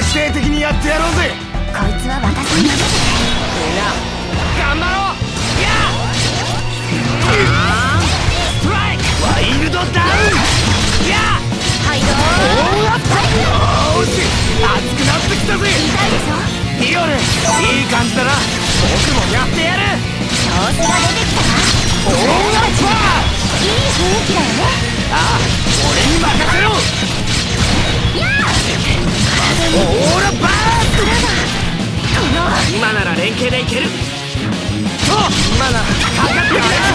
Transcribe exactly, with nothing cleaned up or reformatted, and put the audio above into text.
徹底的にやってやろうぜ。 こいつは私に任せて。 みんな頑張ろう。やあストライクワイルドダウン。やはいどーおーっとよーし熱くなってきたぜ。 痛いでしょ。 ミオルいい感じだな。僕もやってやる。 調子が出てきたわ。 オーライパーいい雰囲気だよね。 ああ俺に任せろ。 やあオーラバースト。 この今なら連携でいける。そう今ならかかってくれ。